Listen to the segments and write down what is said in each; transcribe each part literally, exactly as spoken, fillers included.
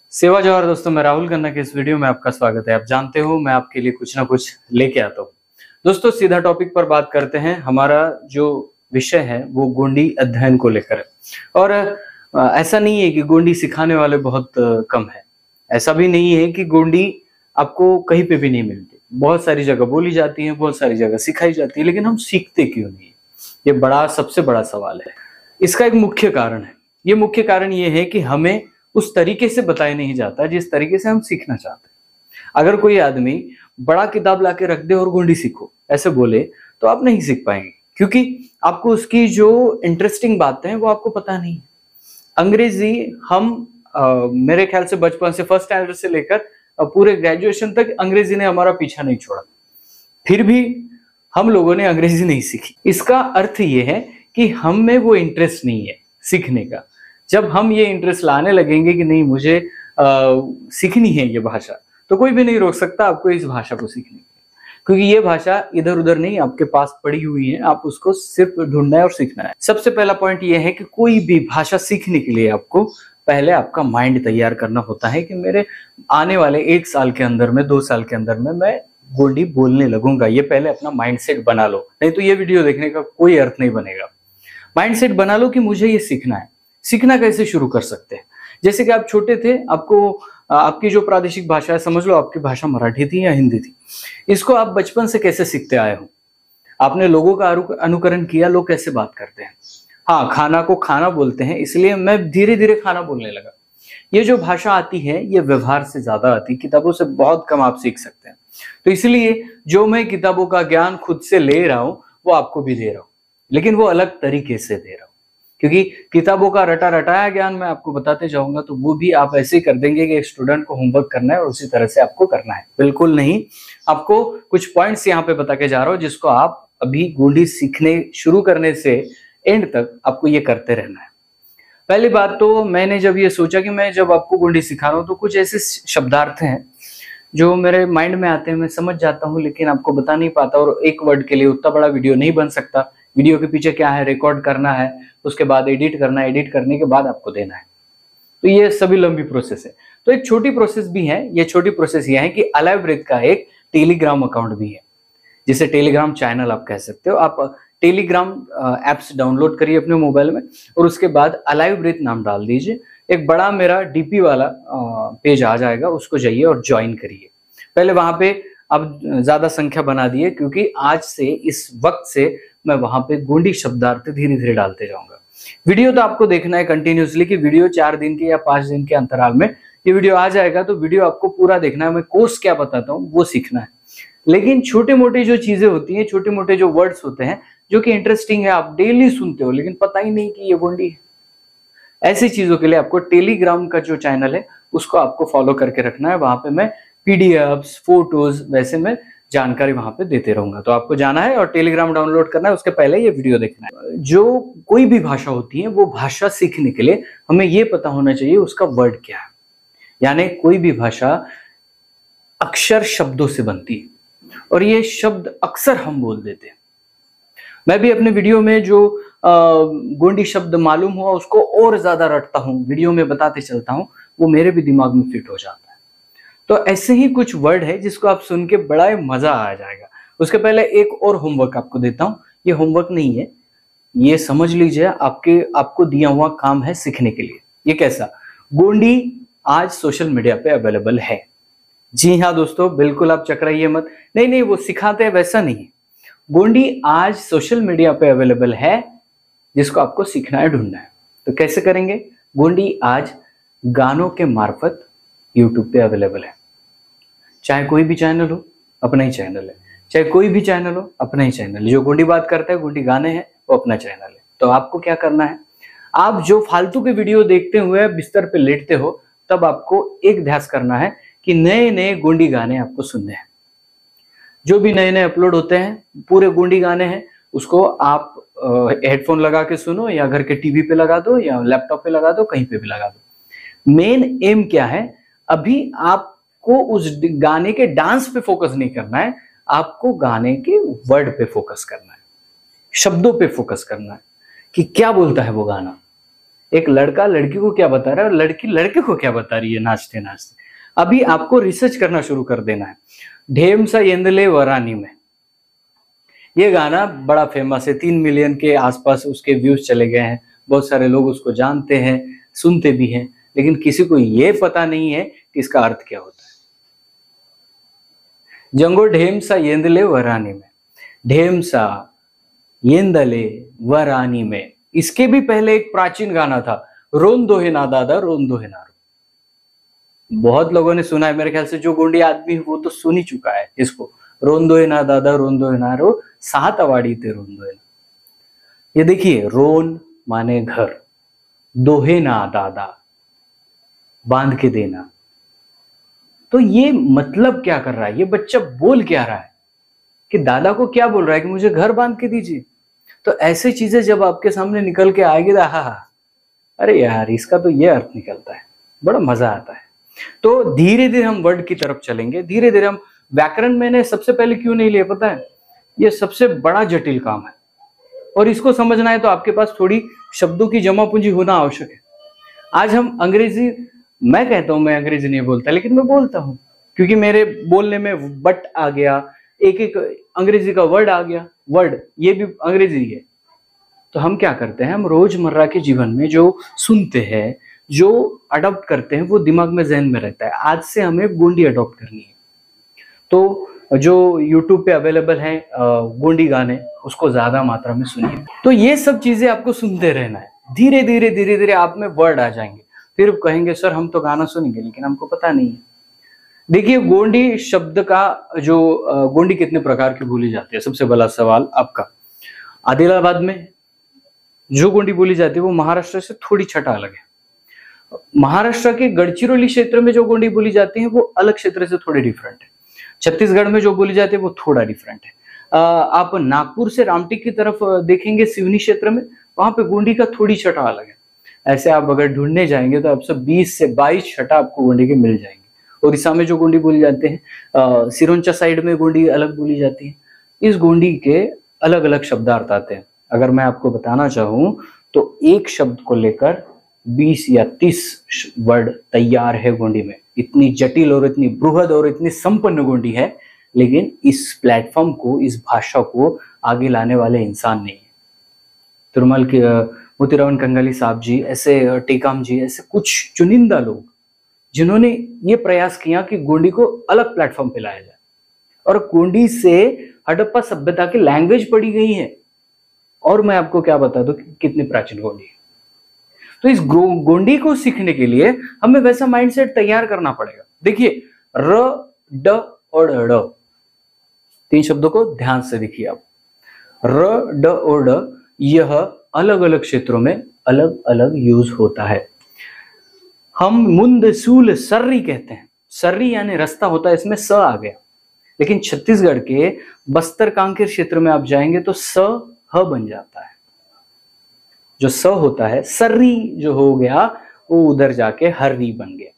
सेवा जवाहर दोस्तों, मैं राहुल खन्ना के इस वीडियो में आपका स्वागत है। आप जानते हो मैं आपके लिए कुछ ना कुछ लेके आता हूँ। दोस्तों सीधा टॉपिक पर बात करते हैं। हमारा जो विषय है वो गोंडी अध्ययन को लेकर है। और ऐसा नहीं है कि गोंडी सिखाने वाले बहुत कम है, ऐसा भी नहीं है कि गोंडी आपको कहीं पे भी नहीं मिलती। बहुत सारी जगह बोली जाती है, बहुत सारी जगह सिखाई जाती है, लेकिन हम सीखते क्यों नहीं? ये बड़ा सबसे बड़ा सवाल है। इसका एक मुख्य कारण है। ये मुख्य कारण ये है कि हमें उस तरीके से बताया नहीं जाता जिस तरीके से हम सीखना चाहते हैं। अगर कोई आदमी बड़ा किताब लाके रख दे और गोंडी सीखो ऐसे बोले तो आप नहीं सीख पाएंगे, क्योंकि आपको उसकी जो इंटरेस्टिंग बातें हैं वो आपको पता नहीं है। अंग्रेजी हम आ, मेरे ख्याल से बचपन से फर्स्ट स्टैंडर्ड से लेकर पूरे ग्रेजुएशन तक अंग्रेजी ने हमारा पीछा नहीं छोड़ा, फिर भी हम लोगों ने अंग्रेजी नहीं सीखी। इसका अर्थ ये है कि हम में वो इंटरेस्ट नहीं है सीखने का। जब हम ये इंटरेस्ट लाने लगेंगे कि नहीं मुझे आ, सीखनी है ये भाषा, तो कोई भी नहीं रोक सकता आपको इस भाषा को सीखने के, क्योंकि ये भाषा इधर उधर नहीं आपके पास पड़ी हुई है। आप उसको सिर्फ ढूंढना है और सीखना है। सबसे पहला पॉइंट ये है कि कोई भी भाषा सीखने के लिए आपको पहले आपका माइंड तैयार करना होता है कि मेरे आने वाले एक साल के अंदर में, दो साल के अंदर में मैं गोंडी बोलने लगूंगा। ये पहले अपना माइंडसेट बना लो, नहीं तो ये वीडियो देखने का कोई अर्थ नहीं बनेगा। माइंडसेट बना लो कि मुझे ये सीखना है। सीखना कैसे शुरू कर सकते हैं? जैसे कि आप छोटे थे, आपको आपकी जो प्रादेशिक भाषा है, समझ लो आपकी भाषा मराठी थी या हिंदी थी, इसको आप बचपन से कैसे सीखते आए हो? आपने लोगों का अनुकरण किया, लोग कैसे बात करते हैं। हाँ, खाना को खाना बोलते हैं, इसलिए मैं धीरे धीरे खाना बोलने लगा। ये जो भाषा आती है ये व्यवहार से ज्यादा आती है, किताबों से बहुत कम आप सीख सकते हैं। तो इसलिए जो मैं किताबों का ज्ञान खुद से ले रहा हूं वो आपको भी दे रहा हूं, लेकिन वो अलग तरीके से दे रहा हूं। क्योंकि किताबों का रटा रटाया ज्ञान मैं आपको बताते जाऊंगा तो वो भी आप ऐसे ही कर देंगे कि एक स्टूडेंट को होमवर्क करना है और उसी तरह से आपको करना है। बिल्कुल नहीं, आपको कुछ पॉइंट्स यहाँ पे बता के जा रहा हूँ जिसको आप अभी गोंडी सीखने शुरू करने से एंड तक आपको ये करते रहना है। पहली बात तो मैंने जब ये सोचा कि मैं जब आपको गोंडी सिखा रहा हूँ तो कुछ ऐसे शब्दार्थ हैं जो मेरे माइंड में आते हैं, मैं समझ जाता हूँ लेकिन आपको बता नहीं पाता। और एक वर्ड के लिए उतना बड़ा वीडियो नहीं बन सकता। वीडियो के पीछे क्या है, रिकॉर्ड करना है, उसके बाद एडिट करना है, एडिट करने के बाद आपको देना है। तो ये सभी लंबी प्रोसेस है। तो एक छोटी प्रोसेस भी है। ये छोटी प्रोसेस ये है कि अलाइव ब्रेथ का एक टेलीग्राम अकाउंट भी है, जिसे टेलीग्राम चैनल आप कह सकते हो। आप टेलीग्राम एप्स डाउनलोड करिए अपने मोबाइल में और उसके बाद अलाइव ब्रेथ नाम डाल दीजिए। एक बड़ा मेरा डीपी वाला पेज आ जाएगा, उसको जाइए और ज्वाइन करिए। पहले वहां पे अब ज्यादा संख्या बना दिए, क्योंकि आज से इस वक्त से मैं वहां पे गोंडी शब्दार्थ धीरे धीरे डालते जाऊंगा। वीडियो तो आपको देखना है कंटिन्यूसली कि वीडियो चार दिन के या पांच दिन के अंतराल में ये वीडियो आ जाएगा, तो वीडियो आपको पूरा देखना है। मैं कोर्स क्या बताता हूँ वो सीखना है। लेकिन छोटे मोटे जो चीजें होती हैं, छोटे मोटे जो वर्ड्स होते हैं जो कि इंटरेस्टिंग है, आप डेली सुनते हो लेकिन पता ही नहीं कि ये गोंडी है, ऐसी चीजों के लिए आपको टेलीग्राम का जो चैनल है उसको आपको फॉलो करके रखना है। वहां पे मैं पीडीएफ्स, फोटोज, वैसे मैं जानकारी वहां पे देते रहूंगा। तो आपको जाना है और टेलीग्राम डाउनलोड करना है, उसके पहले ये वीडियो देखना है। जो कोई भी भाषा होती है वो भाषा सीखने के लिए हमें ये पता होना चाहिए उसका वर्ड क्या है। यानी कोई भी भाषा अक्षर शब्दों से बनती है और ये शब्द अक्सर हम बोल देते हैं। मैं भी अपने वीडियो में जो गोंडी शब्द मालूम हुआ उसको और ज्यादा रटता हूँ, वीडियो में बताते चलता हूँ, वो मेरे भी दिमाग में फिट हो जाता है। तो ऐसे ही कुछ वर्ड है जिसको आप सुन के बड़ा मजा आ जाएगा। उसके पहले एक और होमवर्क आपको देता हूँ। ये होमवर्क नहीं है, ये समझ लीजिए आपके आपको दिया हुआ काम है सीखने के लिए। ये कैसा? गोंडी आज सोशल मीडिया पे अवेलेबल है। जी हाँ दोस्तों, बिल्कुल आप चकराइए मत। नहीं नहीं, वो सिखाते हैं वैसा नहीं है। गोंडी आज सोशल मीडिया पे अवेलेबल है जिसको आपको सीखना है, ढूंढना है। तो कैसे करेंगे? गोंडी आज गानों के मार्फत यूट्यूब पे अवेलेबल है। चाहे कोई भी चैनल हो, अपना ही चैनल है। चाहे कोई भी चैनल हो, अपना ही चैनल है। जो गोंडी बात करता है, गोंडी गाने हैं, वो अपना चैनल है। तो आपको क्या करना है? आप जो फालतू के वीडियो देखते हुए बिस्तर पे लेटते हो, तब आपको एक ध्यास करना है कि नए नए गोंडी गाने आपको सुनने हैं। जो भी नए नए अपलोड होते हैं पूरे गोंडी गाने हैं, उसको आप हेडफोन लगा के सुनो, या घर के टीवी पे लगा दो, या लैपटॉप पे लगा दो, कहीं पे भी लगा दो। मेन एम क्या है? अभी आपको उस गाने के डांस पे फोकस नहीं करना है, आपको गाने के वर्ड पे फोकस करना है, शब्दों पे फोकस करना है कि क्या बोलता है वो गाना, एक लड़का लड़की को क्या बता रहा है और लड़की लड़के को क्या बता रही है नाचते नाचते। अभी आपको रिसर्च करना शुरू कर देना है। ढेम सा येंदले वरानी में, ये गाना बड़ा फेमस है, तीन मिलियन के आसपास उसके व्यूज चले गए हैं, बहुत सारे लोग उसको जानते हैं, सुनते भी हैं, लेकिन किसी को यह पता नहीं है कि इसका अर्थ क्या होता है। जंगो ढेम सा येंदले वरानी में, ढेम सा येंदले वरानी में, इसके भी पहले एक प्राचीन गाना था, रोन दो है ना दादा रोन दो है ना रो। बहुत लोगों ने सुना है, मेरे ख्याल से जो गोंडी आदमी है वो तो सुन ही चुका है इसको, रोन दो है ना दादा रोन दो है ना रो, सात अवाड़ी थे रोन दो है ना। ये देखिए, रोन माने घर, दोहे ना दादा बांध के देना, तो ये मतलब क्या कर रहा है, ये बच्चा बोल क्या रहा है कि दादा को क्या बोल रहा है कि मुझे घर बांध के दीजिए। तो ऐसी चीजें जब आपके सामने निकल के आएगी तो हा हा, अरे यार इसका तो ये अर्थ निकलता है, बड़ा मजा आता है। तो धीरे धीरे हम वर्ड की तरफ चलेंगे, धीरे धीरे हम व्याकरण मैंने सबसे पहले क्यों नहीं लिया पता है, ये सबसे बड़ा जटिल काम है और इसको समझना है तो आपके पास थोड़ी शब्दों की जमा पूंजी होना आवश्यक है। आज हम अंग्रेजी, मैं कहता हूं मैं अंग्रेजी नहीं बोलता, लेकिन मैं बोलता हूं क्योंकि मेरे बोलने में बट आ गया, एक एक अंग्रेजी का वर्ड आ गया, वर्ड ये भी अंग्रेजी है। तो हम क्या करते हैं, हम रोजमर्रा के जीवन में जो सुनते हैं, जो अडॉप्ट करते हैं, वो दिमाग में जहन में रहता है। आज से हमें गोंडी अडॉप्ट करनी है, तो जो YouTube पे अवेलेबल है गोंडी गाने, उसको ज्यादा मात्रा में सुनिए। तो ये सब चीजें आपको सुनते रहना है, धीरे धीरे धीरे धीरे आप में वर्ड आ जाएंगे। फिर कहेंगे सर हम तो गाना सुनेंगे लेकिन हमको पता नहीं है। देखिए, गोंडी शब्द का जो गोंडी कितने प्रकार की बोली जाती है, सबसे बड़ा सवाल आपका। आदिलाबाद में जो गोंडी बोली जाती है वो महाराष्ट्र से थोड़ी छठा अलग है। महाराष्ट्र के गढ़चिरोली क्षेत्र में जो गोंडी बोली जाती है वो अलग क्षेत्र से थोड़ी डिफरेंट है। छत्तीसगढ़ में जो बोली जाती है वो थोड़ा डिफरेंट है। आप नागपुर से रामटेक की तरफ देखेंगे, सिवनी क्षेत्र में, वहां पे गोंडी का थोड़ी छठा अलग है। ऐसे आप अगर ढूंढने जाएंगे तो आपसे बीस से बाईस छठा आपको गोंडी के मिल जाएंगे। उड़ीसा में जो गोंडी बोली जाते हैं, सिरोंचा साइड में गोंडी अलग बोली जाती है। इस गोंडी के अलग अलग शब्दार्थ आते हैं। अगर मैं आपको बताना चाहूं तो एक शब्द को लेकर बीस या तीस वर्ड तैयार है गोंडी में। इतनी जटिल और इतनी बृहद और इतनी संपन्न गोंडी है, लेकिन इस प्लेटफॉर्म को, इस भाषा को आगे लाने वाले इंसान नहीं है। तिरुमल के मोतीराम कंगाली साहब जी, ऐसे टेकाम जी, ऐसे कुछ चुनिंदा लोग जिन्होंने ये प्रयास किया कि गोंडी को अलग प्लेटफॉर्म पे लाया जाए। और गोंडी से हड़प्पा सभ्यता की लैंग्वेज पढ़ी गई है। और मैं आपको क्या बता दूं कि कितनी प्राचीन गोंडी है। तो इस गोंडी को सीखने के लिए हमें वैसा माइंडसेट तैयार करना पड़ेगा। देखिए, र, ड और ड़, तीन शब्दों को ध्यान से देखिए आप। र, ड और ड, यह अलग अलग क्षेत्रों में अलग अलग यूज होता है। हम मुंद, सूल, सर्री कहते हैं। सर्री यानी रास्ता होता है, इसमें स आ गया। लेकिन छत्तीसगढ़ के बस्तर कांकेर क्षेत्र में आप जाएंगे तो स ह बन जाता है। जो स होता है, सर्री जो हो गया वो उधर जाके हर्री बन गया,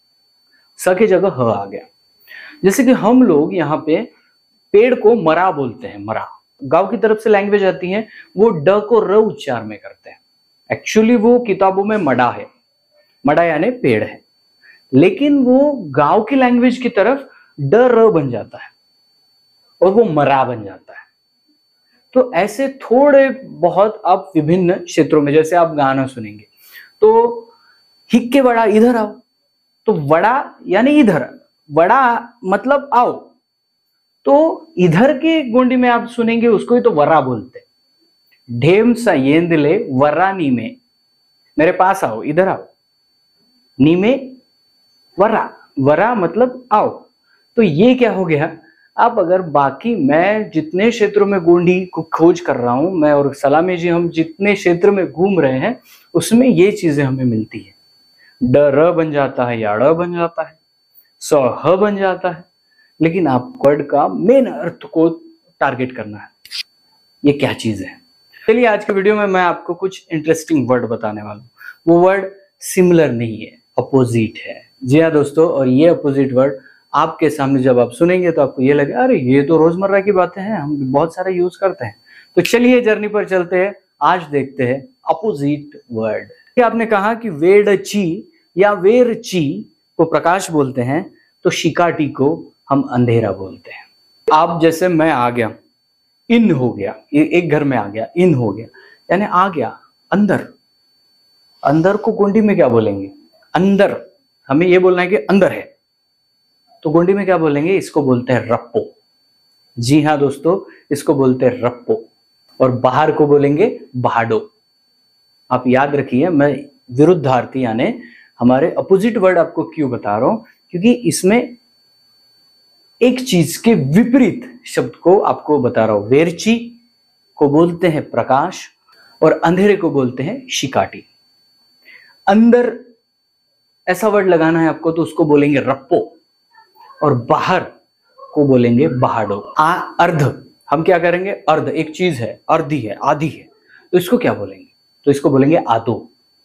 स की जगह ह आ गया। जैसे कि हम लोग यहाँ पे पेड़ को मरा बोलते हैं, मरा। गांव की तरफ से लैंग्वेज आती है, वो ड को र उच्चार में करते हैं। एक्चुअली वो किताबों में मडा है, मडा यानी पेड़ है, लेकिन वो गांव की लैंग्वेज की तरफ ड र बन जाता है और वो मरा बन जाता है। तो ऐसे थोड़े बहुत आप विभिन्न क्षेत्रों में, जैसे आप गाना सुनेंगे तो हिक्के वड़ा इधर आओ, तो वड़ा यानी इधर, वड़ा मतलब आओ, तो इधर के गोंडी में आप सुनेंगे उसको ही तो वरा बोलते। ढेम सा येंदले वरानी में, मेरे पास आओ, इधर आओ। नी में वरा, वरा मतलब आओ। तो ये क्या हो गया, अब अगर बाकी मैं जितने क्षेत्रों में गोंडी को खोज कर रहा हूं, मैं और सलामी जी, हम जितने क्षेत्र में घूम रहे हैं उसमें ये चीजें हमें मिलती है। ड र बन जाता है, या ड़ बन जाता है, स ह बन जाता है, लेकिन आप वर्ड का मेन अर्थ को टारगेट करना है, ये क्या चीज है। चलिए, आज के वीडियो में मैं आपको कुछ इंटरेस्टिंग वर्ड बताने वाला हूँ। वो वर्ड सिमिलर नहीं है, अपोजिट है। जी हाँ दोस्तों, और ये अपोजिट वर्ड आपके सामने जब आप सुनेंगे तो आपको ये लगे अरे ये तो रोजमर्रा की बातें हैं, हम बहुत सारे यूज करते हैं। तो चलिए जर्नी पर चलते हैं, आज देखते हैं अपोजिट वर्ड। कि आपने कहा कि वेडची या वेरची को प्रकाश बोलते हैं, तो शिकाटी को हम अंधेरा बोलते हैं। आप जैसे मैं आ गया, इन हो गया, एक घर में आ गया, इन हो गया, यानी आ गया अंदर। अंदर को गोंडी में क्या बोलेंगे? अंदर। हमें ये बोलना है कि अंदर है, तो गोंडी में क्या बोलेंगे? इसको बोलते हैं रप्पो। जी हाँ दोस्तों, इसको बोलते हैं रप्पो। और बाहर को बोलेंगे बहाडो। आप याद रखिए, मैं विरुद्धार्थी यानी हमारे अपोजिट वर्ड आपको क्यों बता रहा हूं, क्योंकि इसमें एक चीज के विपरीत शब्द को आपको बता रहा हूं। वेरची को बोलते हैं प्रकाश और अंधेरे को बोलते हैं शिकाटी। अंदर ऐसा वर्ड लगाना है आपको, तो उसको बोलेंगे रप्पो, और बाहर को बोलेंगे बहाडो। आ अर्ध, हम क्या करेंगे? अर्ध एक चीज है, अर्धी है, आधी है, तो इसको क्या बोलेंगे? तो इसको बोलेंगे आदो।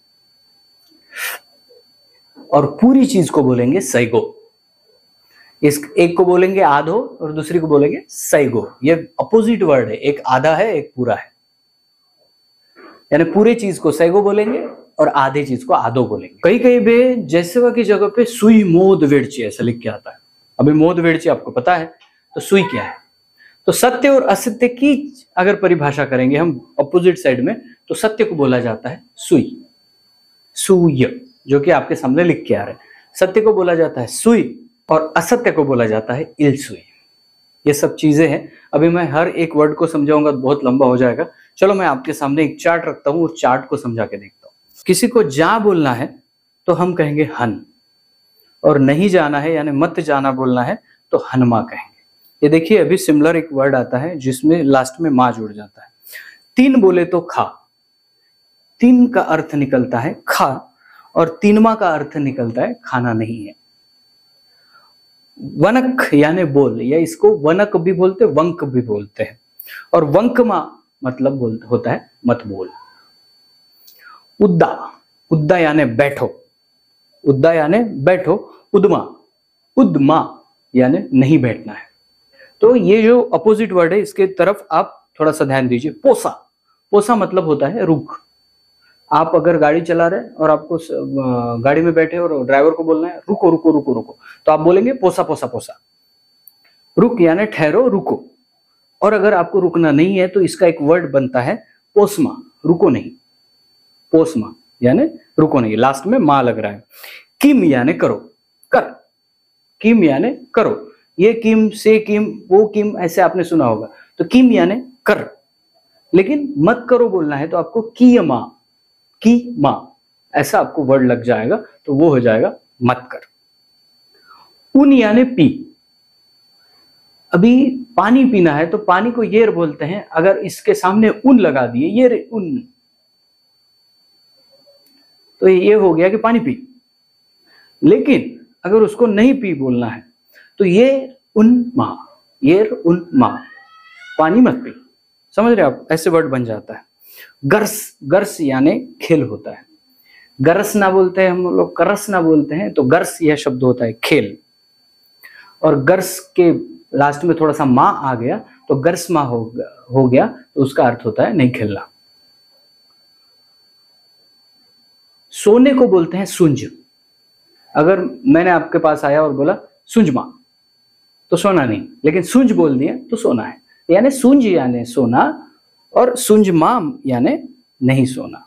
और पूरी चीज को बोलेंगे सैगो। इस एक को बोलेंगे आधो और दूसरी को बोलेंगे सैगो। ये अपोजिट वर्ड है, एक आधा है, एक पूरा है। यानी पूरे चीज को सैगो बोलेंगे और आधे चीज को आधो बोलेंगे। कहीं कहीं पे जैसे वह की जगह पे सुई मोद वेड़ची ऐसा लिख के आता है। अभी मोद वेड़ची आपको पता है, तो सुई क्या है? तो सत्य और असत्य की अगर परिभाषा करेंगे हम अपोजिट साइड में, तो सत्य को बोला जाता है सुई, सुय, जो कि आपके सामने लिख के आ रहे हैं। सत्य को बोला जाता है सुई और असत्य को बोला जाता है इल सुई। ये सब चीजें हैं। अभी मैं हर एक वर्ड को समझाऊंगा तो बहुत लंबा हो जाएगा। चलो मैं आपके सामने एक चार्ट रखता हूं, उस चार्ट को समझा के देखता हूं। किसी को जा बोलना है तो हम कहेंगे हन, और नहीं जाना है यानी मत जाना बोलना है तो हनमा कहेंगे। ये देखिए, अभी सिमिलर एक वर्ड आता है जिसमें लास्ट में मां जुड़ जाता है। तीन बोले तो खा, तीन का अर्थ निकलता है खा, और तीनमा का अर्थ निकलता है खाना नहीं है। वनक यानी बोल, या इसको वनक भी बोलते हैं, वंक भी बोलते हैं। और वंकमा मतलब बोल होता है मत बोल। उद्दा, उद्दा यानी बैठो, उद्दा यानी बैठो। उद्मा, उद्मा यानी नहीं बैठना है। तो ये जो अपोजिट वर्ड है इसके तरफ आप थोड़ा सा ध्यान दीजिए। पोसा, पोसा मतलब होता है रुक। आप अगर गाड़ी चला रहे हैं और आपको गाड़ी में बैठे और ड्राइवर को बोलना है रुको रुको रुको रुको, तो आप बोलेंगे पोसा पोसा पोसा। रुक यानी ठहरो, रुको। और अगर आपको रुकना नहीं है तो इसका एक वर्ड बनता है पोसमा, रुको नहीं। पोसमा यानी रुको नहीं, लास्ट में मां लग रहा है। किम यानी करो, कर। किम यानी करो। ये किम से किम, वो किम, ऐसे आपने सुना होगा। तो किम यानी कर, लेकिन मत करो बोलना है तो आपको कियमा, की मां, ऐसा आपको वर्ड लग जाएगा, तो वो हो जाएगा मत कर। उन यानी पी। अभी पानी पीना है तो पानी को येर बोलते हैं। अगर इसके सामने उन लगा दिए, ये उन, तो ये हो गया कि पानी पी। लेकिन अगर उसको नहीं पी बोलना है तो ये उन मां, येर उन मां, पानी मत पी। समझ रहे आप? ऐसे वर्ड बन जाता है। गर्स, गर्स यानी खेल होता है। गरस ना बोलते हैं हम लोग, करस ना बोलते हैं, तो गर्स यह शब्द होता है खेल। और गर्स के लास्ट में थोड़ा सा मां आ गया तो गर्स मां हो, हो गया, तो उसका अर्थ होता है नहीं खेलना। सोने को बोलते हैं सुंज। अगर मैंने आपके पास आया और बोला सुंज मां, तो सोना नहीं, लेकिन सुंज बोल दिया तो सोना है। यानी सुंज यानी सोना और सुंज माम यानी नहीं सोना।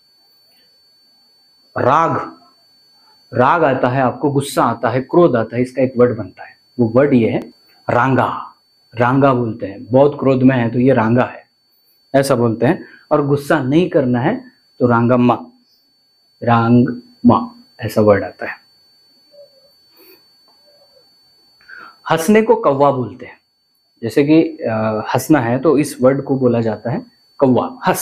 राग, राग आता है आपको, गुस्सा आता है, क्रोध आता है, इसका एक वर्ड बनता है। वो वर्ड ये है रांगा। रांगा बोलते हैं, बहुत क्रोध में है तो ये रांगा है, ऐसा बोलते हैं। और गुस्सा नहीं करना है तो रांगा मा, रांग मा, ऐसा वर्ड आता है। हंसने को कौवा बोलते हैं। जैसे कि हंसना है तो इस वर्ड को बोला जाता है कौवा, हंस।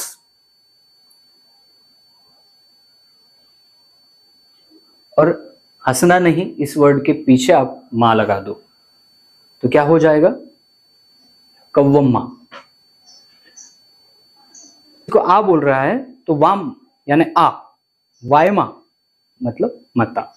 और हंसना नहीं, इस वर्ड के पीछे आप मां लगा दो तो क्या हो जाएगा? कौवम्मा। इसको आ बोल रहा है तो वाम यानी आ, वायमा मतलब मता।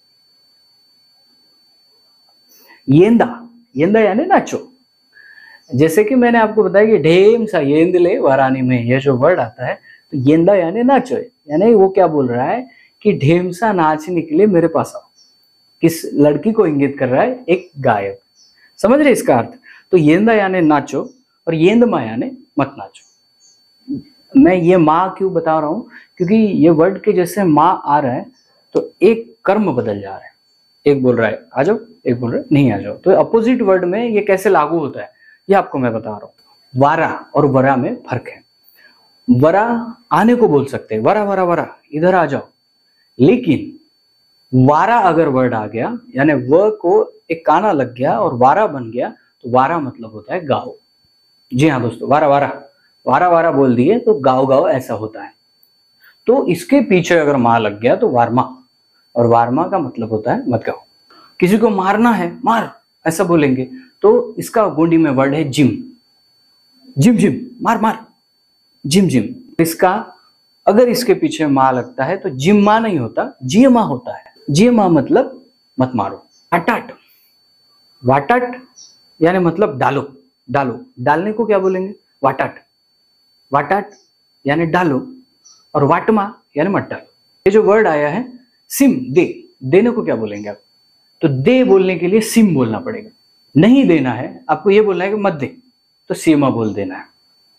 येंदा, येंदा यानी नाचो। जैसे कि मैंने आपको बताया कि ढेम सा येंद ले वारानी में, यह जो वर्ड आता है तो येंदा यानी नाचो, यानी वो क्या बोल रहा है कि ढेमसा नाचने के लिए मेरे पास आओ। किस लड़की को इंगित कर रहा है? एक गायक। समझ रहे इसका अर्थ? तो येंदा यानी नाचो और येंदमा यानी मत नाचो। मैं ये माँ क्यों बता रहा हूँ? क्योंकि ये वर्ड के जैसे माँ आ रहा है तो एक कर्म बदल जा रहा है। एक बोल रहा है आ जाओ, एक बोल रहा है नहीं आ जाओ। तो अपोजिट वर्ड में ये कैसे लागू होता है ये आपको मैं बता रहा हूँ। वारा और वरा में फर्क है। वरा आने को बोल सकते हैं, वरा वरा वरा इधर आ जाओ, लेकिन वारा अगर वर्ड आ गया यानी व को एक काना लग गया और वारा बन गया तो वारा मतलब होता है गाओ। जी हाँ दोस्तों, वारा वारा वारा वारा बोल दिए तो गाओ गाओ ऐसा होता है। तो इसके पीछे अगर माँ लग गया तो वारमा, और वारमा का मतलब होता है मत गाओ। किसी को मारना है मार ऐसा बोलेंगे तो इसका गोंडी में वर्ड है जिम। जिम जिम मार मार, जिम जिम। इसका अगर इसके पीछे माँ लगता है तो जिम माँ नहीं होता, जिय माँ होता है। जिय माँ मतलब मत मारो। वाटाट, वाटाट यानी मतलब डालो, डालो। डालने को क्या बोलेंगे? वाटाट। वाटाट यानी डालो और वाटमा यानी मत डालो। ये जो वर्ड आया है सिम, दे, देने को क्या बोलेंगे आप? तो दे बोलने के लिए सिम बोलना पड़ेगा। नहीं देना है आपको, ये बोलना है कि मत दे, तो सीमा बोल देना है।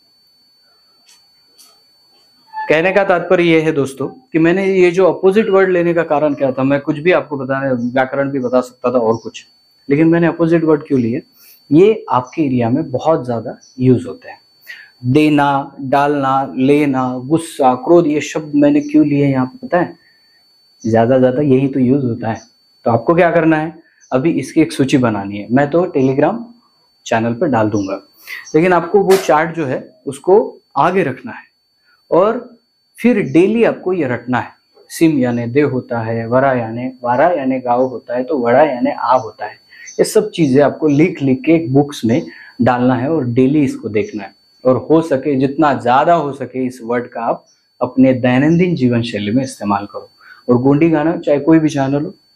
कहने का तात्पर्य यह है दोस्तों कि मैंने ये जो अपोजिट वर्ड लेने का कारण क्या था, मैं कुछ भी आपको बताने, व्याकरण भी बता सकता था और कुछ, लेकिन मैंने अपोजिट वर्ड क्यों लिए? ये आपके एरिया में बहुत ज्यादा यूज होते हैं। देना, डालना, लेना, गुस्सा, क्रोध, ये शब्द मैंने क्यों लिए यहाँ पे पता है? ज्यादा ज्यादा यही तो यूज होता है। तो आपको क्या करना है, अभी इसकी एक सूची बनानी है। मैं तो टेलीग्राम चैनल पर डाल दूंगा, लेकिन आपको वो चार्ट जो है उसको आगे रखना है और फिर डेली आपको ये रटना है। सिम यानी दे होता है, वरा यानी वारा यानी गाँव होता है, तो वड़ा यानी आ होता है। ये सब चीजें आपको लिख लिख के एक बुक्स में डालना है और डेली इसको देखना है। और हो सके जितना ज्यादा हो सके इस वर्ड का आप अपने दैनंदिन जीवन शैली में इस्तेमाल करो। और गोंडी गाना चाहे कोई भी चैनल हो,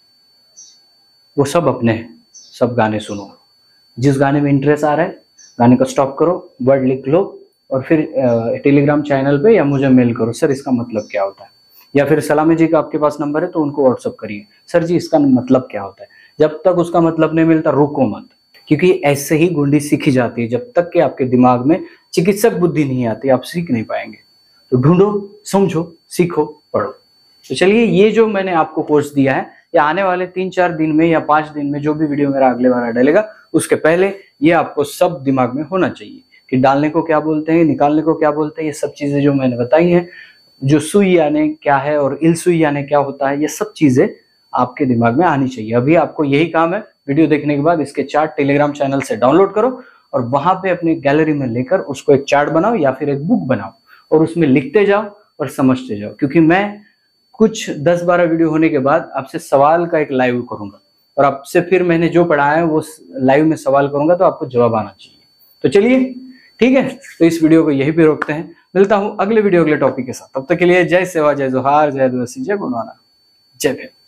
वो सब अपने हैं, सब गाने सुनो। जिस गाने में इंटरेस्ट आ रहा है गाने को स्टॉप करो, वर्ड लिख लो और फिर टेलीग्राम चैनल पे या मुझे मेल करो, सर इसका मतलब क्या होता है। या फिर सलामी जी का आपके पास नंबर है तो उनको व्हाट्सअप करिए, सर जी इसका मतलब क्या होता है। जब तक उसका मतलब नहीं मिलता रुको मत, क्योंकि ऐसे ही गोंडी सीखी जाती है। जब तक कि आपके दिमाग में चिकित्सक बुद्धि नहीं आती आप सीख नहीं पाएंगे। तो ढूंढो, समझो, सीखो, पढ़ो। तो चलिए, ये जो मैंने आपको कोर्स दिया है या आने वाले तीन चार दिन में या पांच दिन में जो भी वीडियो मेरा अगले बार डलेगा उसके पहले ये आपको सब दिमाग में होना चाहिए कि डालने को क्या बोलते हैं, निकालने को क्या बोलते हैं। ये सब चीजें जो मैंने बताई हैं, जो सुई यानी क्या है और इल सुई यानी क्या होता है, ये सब चीजें आपके दिमाग में आनी चाहिए। अभी आपको यही काम है, वीडियो देखने के बाद इसके चार्ट टेलीग्राम चैनल से डाउनलोड करो और वहां पे अपनी गैलरी में लेकर उसको एक चार्ट बनाओ या फिर एक बुक बनाओ और उसमें लिखते जाओ और समझते जाओ। क्योंकि मैं कुछ दस बारह वीडियो होने के बाद आपसे सवाल का एक लाइव करूंगा और आपसे फिर मैंने जो पढ़ाया है वो लाइव में सवाल करूंगा, तो आपको जवाब आना चाहिए। तो चलिए ठीक है, तो इस वीडियो को यहीं पे रोकते हैं। मिलता हूं अगले वीडियो अगले टॉपिक के साथ। तब तक के लिए जय सेवा, जय जोहार, जय आदिवासी, जय गुणवाना, जय भीम।